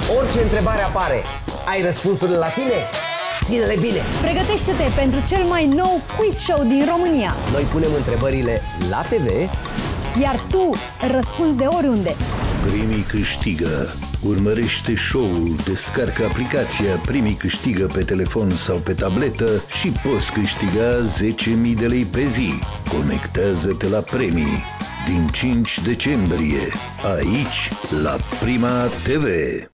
Orice întrebare apare, ai răspunsurile la tine? Ține-le bine! Pregătește-te pentru cel mai nou quiz show din România. Noi punem întrebările la TV, iar tu răspunzi de oriunde. Primii câștigă. Urmărește show-ul, descarcă aplicația Primii câștigă pe telefon sau pe tabletă și poți câștiga 10.000 de lei pe zi. Conectează-te la premii din 5 decembrie, aici, la Prima TV.